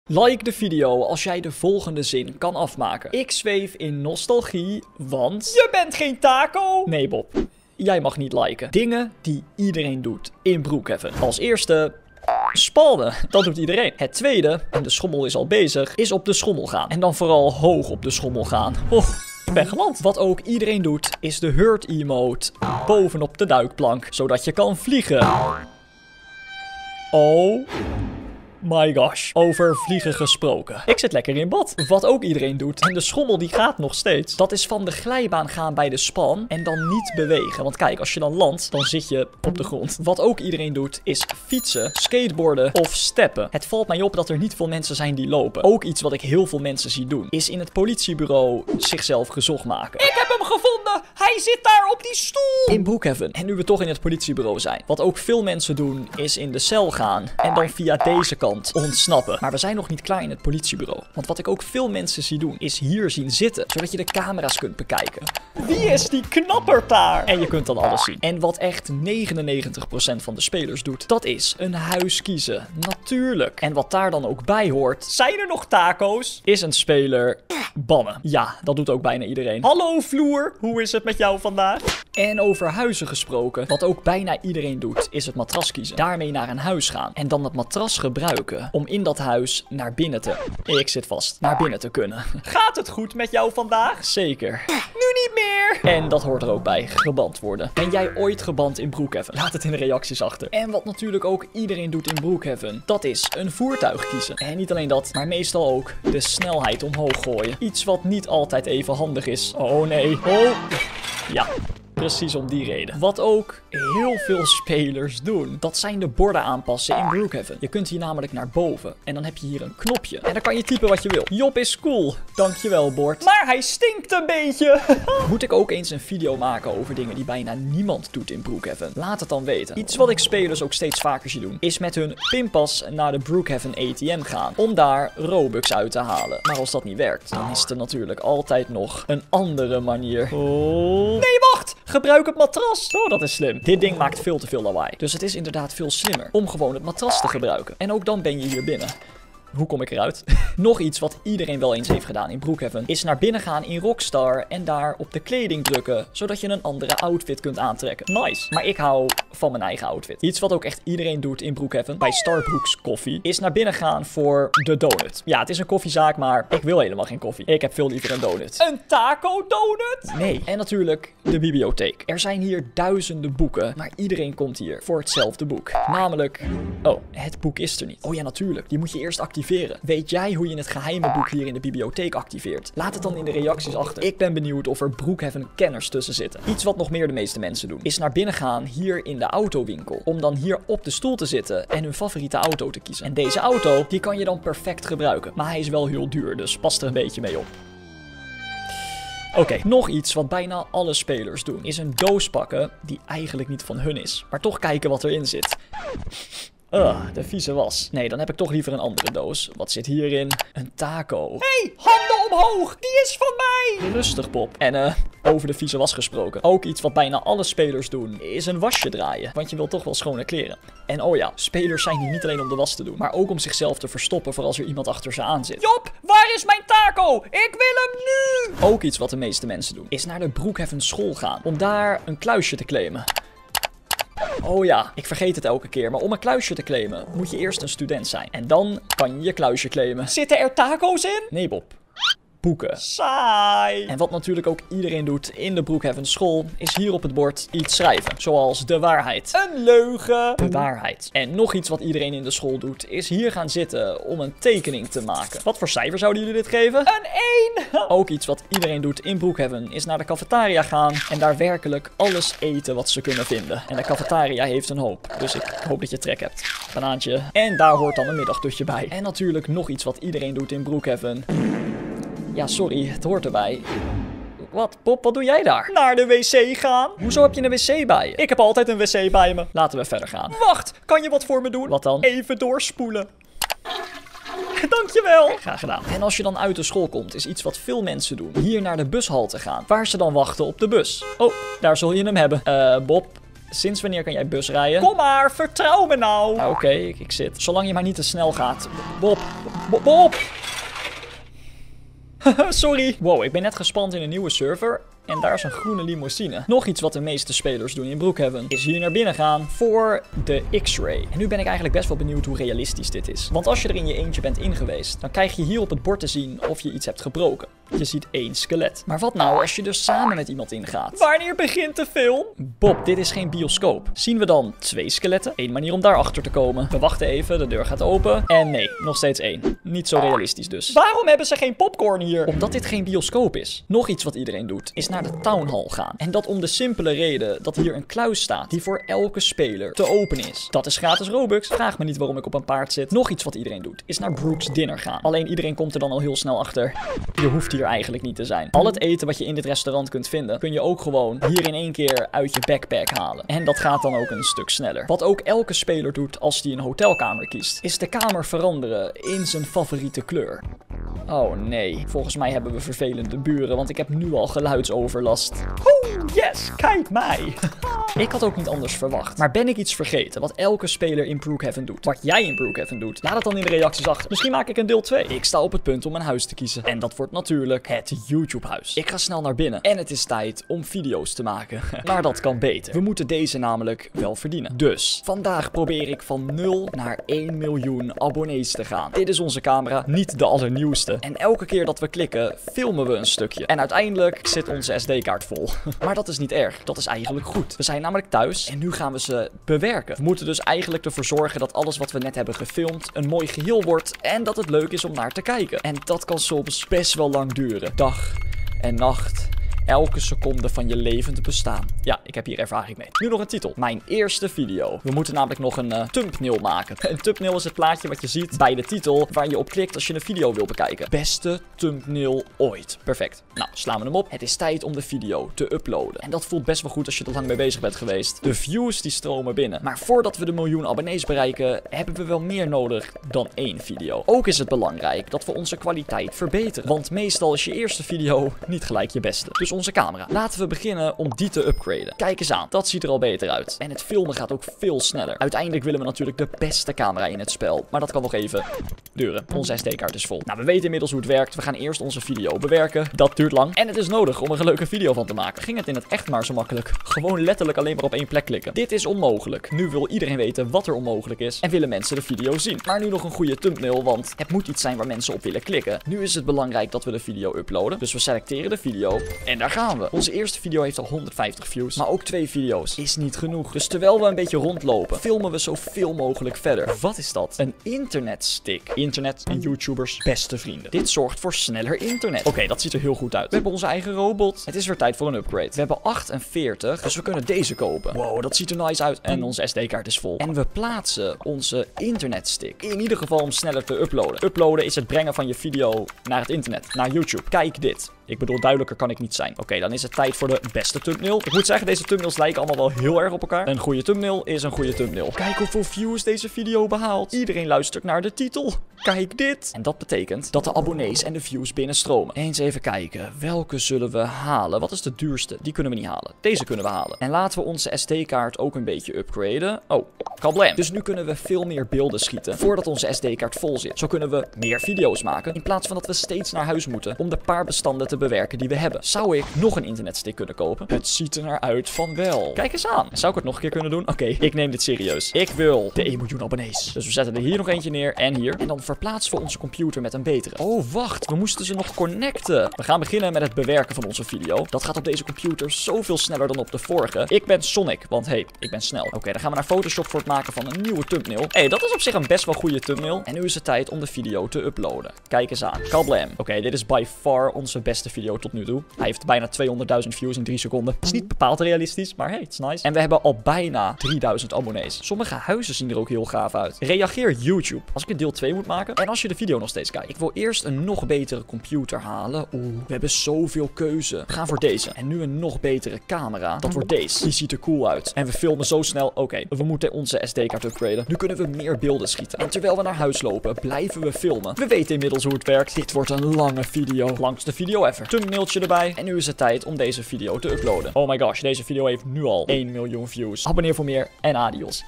Like de video als jij de volgende zin kan afmaken. Ik zweef in nostalgie, want... Je bent geen taco! Nee, Bob. Jij mag niet liken. Dingen die iedereen doet in Brookhaven. Als eerste... spannen, dat doet iedereen. Het tweede, en de schommel is al bezig, is op de schommel gaan. En dan vooral hoog op de schommel gaan. Oh, ik ben geland. Wat ook iedereen doet, is de hurt emote bovenop de duikplank, zodat je kan vliegen. Oh my gosh. Over vliegen gesproken. Ik zit lekker in bad. Wat ook iedereen doet, en de schommel die gaat nog steeds, dat is van de glijbaan gaan bij de span en dan niet bewegen. Want kijk, als je dan landt, dan zit je op de grond. Wat ook iedereen doet, is fietsen, skateboarden of steppen. Het valt mij op dat er niet veel mensen zijn die lopen. Ook iets wat ik heel veel mensen zie doen, is in het politiebureau zichzelf gezocht maken. Ik heb hem gevonden! Hij zit daar op die stoel! In Brookhaven. En nu we toch in het politiebureau zijn. Wat ook veel mensen doen, is in de cel gaan en dan via deze kant ontsnappen. Maar we zijn nog niet klaar in het politiebureau. Want wat ik ook veel mensen zie doen, is hier zien zitten, zodat je de camera's kunt bekijken. Wie is die knappert daar? En je kunt dan alles zien. En wat echt 99% van de spelers doet, dat is een huis kiezen. Natuurlijk. En wat daar dan ook bij hoort, zijn er nog taco's? Is een speler bannen. Ja, dat doet ook bijna iedereen. Hallo vloer, hoe is het met jou vandaag? En over huizen gesproken, wat ook bijna iedereen doet, is het matras kiezen. Daarmee naar een huis gaan en dan het matras gebruiken om in dat huis naar binnen te... Ik zit vast. Naar binnen te kunnen. Gaat het goed met jou vandaag? Zeker. Nu niet meer! En dat hoort er ook bij, geband worden. Ben jij ooit geband in Brookhaven? Laat het in de reacties achter. En wat natuurlijk ook iedereen doet in Brookhaven, dat is een voertuig kiezen. En niet alleen dat, maar meestal ook de snelheid omhoog gooien. Iets wat niet altijd even handig is. Oh nee. Oh. Ja. Precies om die reden. Wat ook heel veel spelers doen, dat zijn de borden aanpassen in Brookhaven. Je kunt hier namelijk naar boven. En dan heb je hier een knopje. En dan kan je typen wat je wil. Job is cool. Dankjewel, bord. Maar hij stinkt een beetje. Moet ik ook eens een video maken over dingen die bijna niemand doet in Brookhaven? Laat het dan weten. Iets wat ik spelers ook steeds vaker zie doen, is met hun pinpas naar de Brookhaven ATM gaan. Om daar Robux uit te halen. Maar als dat niet werkt, dan is er natuurlijk altijd nog een andere manier. Oh. Nee, wacht! Gebruik het matras. Oh, dat is slim. Dit ding maakt veel te veel lawaai. Dus het is inderdaad veel slimmer om gewoon het matras te gebruiken. En ook dan ben je hier binnen. Hoe kom ik eruit? Nog iets wat iedereen wel eens heeft gedaan in Brookhaven, is naar binnen gaan in Rockstar en daar op de kleding drukken, zodat je een andere outfit kunt aantrekken. Nice. Maar ik hou van mijn eigen outfit. Iets wat ook echt iedereen doet in Brookhaven, bij Starbucks koffie, is naar binnen gaan voor de donut. Ja, het is een koffiezaak, maar ik wil helemaal geen koffie. Ik heb veel liever een donut. Een taco donut? Nee. En natuurlijk de bibliotheek. Er zijn hier duizenden boeken, maar iedereen komt hier voor hetzelfde boek. Namelijk... Oh, het boek is er niet. Oh ja, natuurlijk. Die moet je eerst activeren. Weet jij hoe je het geheime boek hier in de bibliotheek activeert? Laat het dan in de reacties achter. Ik ben benieuwd of er Brookhaven kenners tussen zitten. Iets wat nog meer de meeste mensen doen, is naar binnen gaan hier in de autowinkel. Om dan hier op de stoel te zitten en hun favoriete auto te kiezen. En deze auto, die kan je dan perfect gebruiken. Maar hij is wel heel duur, dus pas er een beetje mee op. Oké, nog iets wat bijna alle spelers doen, is een doos pakken die eigenlijk niet van hun is. Maar toch kijken wat erin zit. De vieze was. Nee, dan heb ik toch liever een andere doos. Wat zit hierin? Een taco. Hey, handen omhoog! Die is van mij! Rustig, Bob. En over de vieze was gesproken. Ook iets wat bijna alle spelers doen, is een wasje draaien. Want je wilt toch wel schone kleren. En oh ja, spelers zijn hier niet alleen om de was te doen, maar ook om zichzelf te verstoppen voor als er iemand achter ze aan zit. Job, waar is mijn taco? Ik wil hem nu! Ook iets wat de meeste mensen doen, is naar de Brookhaven school gaan. Om daar een kluisje te claimen. Oh ja, ik vergeet het elke keer, maar om een kluisje te claimen moet je eerst een student zijn. En dan kan je je kluisje claimen. Zitten er taco's in? Nee, Bob. Boeken. Saai. En wat natuurlijk ook iedereen doet in de Brookhaven school, is hier op het bord iets schrijven. Zoals de waarheid. Een leugen. De waarheid. En nog iets wat iedereen in de school doet, is hier gaan zitten om een tekening te maken. Wat voor cijfer zouden jullie dit geven? Een 1. Ook iets wat iedereen doet in Brookhaven, is naar de cafetaria gaan en daar werkelijk alles eten wat ze kunnen vinden. En de cafetaria heeft een hoop. Dus ik hoop dat je trek hebt. Banaantje. En daar hoort dan een middagdutje bij. En natuurlijk nog iets wat iedereen doet in Brookhaven. Ja, sorry, het hoort erbij. Wat, Bob, wat doe jij daar? Naar de wc gaan? Hoezo heb je een wc bij je? Ik heb altijd een wc bij me. Laten we verder gaan. Wacht, kan je wat voor me doen? Wat dan? Even doorspoelen. Dankjewel. Graag gedaan. En als je dan uit de school komt, is iets wat veel mensen doen. Hier naar de bushalte gaan, waar ze dan wachten op de bus. Oh, daar zul je hem hebben. Bob, sinds wanneer kan jij bus rijden? Kom maar, vertrouw me nou. Oké, ik zit. Zolang je maar niet te snel gaat. Bob. Bob! Sorry. Wow, ik ben net gespand in een nieuwe server. En daar is een groene limousine. Nog iets wat de meeste spelers doen in Brookhaven is hier naar binnen gaan voor de X-ray. En nu ben ik eigenlijk best wel benieuwd hoe realistisch dit is. Want als je er in je eentje bent ingeweest, dan krijg je hier op het bord te zien of je iets hebt gebroken. Je ziet 1 skelet. Maar wat nou als je dus samen met iemand ingaat? Wanneer begint de film? Bob, dit is geen bioscoop. Zien we dan 2 skeletten? 1 manier om daarachter te komen. We wachten even, de deur gaat open. En nee, nog steeds 1. Niet zo realistisch dus. Waarom hebben ze geen popcorn hier? Omdat dit geen bioscoop is. Nog iets wat iedereen doet, is naar de town hall gaan. En dat om de simpele reden dat hier een kluis staat die voor elke speler te open is. Dat is gratis Robux. Vraag me niet waarom ik op een paard zit. Nog iets wat iedereen doet, is naar Brooks Dinner gaan. Alleen iedereen komt er dan al heel snel achter. Je hoeft hier eigenlijk niet te zijn. Al het eten wat je in dit restaurant kunt vinden, kun je ook gewoon hier in één keer uit je backpack halen. En dat gaat dan ook een stuk sneller. Wat ook elke speler doet als hij een hotelkamer kiest, is de kamer veranderen in zijn favoriete kleur. Oh nee, volgens mij hebben we vervelende buren, want ik heb nu al geluidsoverlast. Oh yes, kijk mij. Ik had ook niet anders verwacht. Maar ben ik iets vergeten wat elke speler in Brookhaven doet? Wat jij in Brookhaven doet? Laat het dan in de reacties achter. Misschien maak ik een deel 2. Ik sta op het punt om een huis te kiezen. En dat wordt natuurlijk het YouTube-huis. Ik ga snel naar binnen. En het is tijd om video's te maken. Maar dat kan beter. We moeten deze namelijk wel verdienen. Dus, vandaag probeer ik van 0 naar 1 miljoen abonnees te gaan. Dit is onze camera, niet de allernieuwste. En elke keer dat we klikken, filmen we een stukje. En uiteindelijk zit onze SD-kaart vol. Maar dat is niet erg. Dat is eigenlijk goed. We zijn namelijk thuis en nu gaan we ze bewerken. We moeten dus eigenlijk ervoor zorgen dat alles wat we net hebben gefilmd een mooi geheel wordt en dat het leuk is om naar te kijken. En dat kan soms best wel lang duren. Dag en nacht. Elke seconde van je levend bestaan. Ja, ik heb hier ervaring mee. Nu nog een titel. Mijn eerste video. We moeten namelijk nog een thumbnail maken. Een thumbnail is het plaatje wat je ziet bij de titel waar je op klikt als je een video wil bekijken. Beste thumbnail ooit. Perfect. Nou, slaan we hem op. Het is tijd om de video te uploaden. En dat voelt best wel goed als je er lang mee bezig bent geweest. De views die stromen binnen. Maar voordat we de miljoen abonnees bereiken, hebben we wel meer nodig dan 1 video. Ook is het belangrijk dat we onze kwaliteit verbeteren. Want meestal is je eerste video niet gelijk je beste. Dus onze camera. Laten we beginnen om die te upgraden. Kijk eens aan, dat ziet er al beter uit. En het filmen gaat ook veel sneller. Uiteindelijk willen we natuurlijk de beste camera in het spel. Maar dat kan nog even duren. Onze SD-kaart is vol. Nou, we weten inmiddels hoe het werkt. We gaan eerst onze video bewerken. Dat duurt lang. En het is nodig om er een leuke video van te maken. Ging het in het echt maar zo makkelijk? Gewoon letterlijk alleen maar op 1 plek klikken. Dit is onmogelijk. Nu wil iedereen weten wat er onmogelijk is. En willen mensen de video zien. Maar nu nog een goede thumbnail, want het moet iets zijn waar mensen op willen klikken. Nu is het belangrijk dat we de video uploaden. Dus we selecteren de video. En daar gaan we. Onze eerste video heeft al 150 views. Maar ook 2 video's is niet genoeg. Dus terwijl we een beetje rondlopen, filmen we zoveel mogelijk verder. Wat is dat? Een internetstick. Internet en YouTubers beste vrienden. Dit zorgt voor sneller internet. Oké, dat ziet er heel goed uit. We hebben onze eigen robot. Het is weer tijd voor een upgrade. We hebben 48, dus we kunnen deze kopen. Wow, dat ziet er nice uit. En onze SD-kaart is vol. En we plaatsen onze internetstick. In ieder geval om sneller te uploaden. Uploaden is het brengen van je video naar het internet. Naar YouTube. Kijk dit. Ik bedoel, duidelijker kan ik niet zijn. Oké, dan is het tijd voor de beste thumbnail. Ik moet zeggen, deze thumbnails lijken allemaal wel heel erg op elkaar. Een goede thumbnail is een goede thumbnail. Kijk hoeveel views deze video behaalt. Iedereen luistert naar de titel. Kijk dit. En dat betekent dat de abonnees en de views binnenstromen. Eens even kijken. Welke zullen we halen? Wat is de duurste? Die kunnen we niet halen. Deze kunnen we halen. En laten we onze SD-kaart ook een beetje upgraden. Oh, kablam. Dus nu kunnen we veel meer beelden schieten voordat onze SD-kaart vol zit. Zo kunnen we meer video's maken in plaats van dat we steeds naar huis moeten om de paar bestanden te bewerken die we hebben. Zou ik nog een internetstick kunnen kopen? Het ziet er naar uit van wel. Kijk eens aan. Zou ik het nog een keer kunnen doen? Oké, ik neem dit serieus. Ik wil de 1 miljoen abonnees. Dus we zetten er hier nog eentje neer en hier. En dan verplaatsen we onze computer met een betere. Oh, wacht. We moesten ze nog connecten. We gaan beginnen met het bewerken van onze video. Dat gaat op deze computer zoveel sneller dan op de vorige. Ik ben Sonic, want hey, ik ben snel. Oké, dan gaan we naar Photoshop voor het maken van een nieuwe thumbnail. Hey, dat is op zich een best wel goede thumbnail. En nu is het tijd om de video te uploaden. Kijk eens aan. Kablam. Oké, dit is by far onze beste video tot nu toe. Hij heeft bijna 200.000 views in 3 seconden. Dat is niet bepaald realistisch, maar hey, het is nice. En we hebben al bijna 3000 abonnees. Sommige huizen zien er ook heel gaaf uit. Reageer YouTube als ik een deel 2 moet maken. En als je de video nog steeds kijkt. Ik wil eerst een nog betere computer halen. Oeh, we hebben zoveel keuze. We gaan voor deze. En nu een nog betere camera. Dat wordt deze. Die ziet er cool uit. En we filmen zo snel. Oké, we moeten onze SD-kaart upgraden. Nu kunnen we meer beelden schieten. En terwijl we naar huis lopen, blijven we filmen. We weten inmiddels hoe het werkt. Dit wordt een lange video. Langste video ever. Thumbnailtje erbij. En nu is het tijd om deze video te uploaden. Oh my gosh, deze video heeft nu al 1 miljoen views. Abonneer voor meer en adios.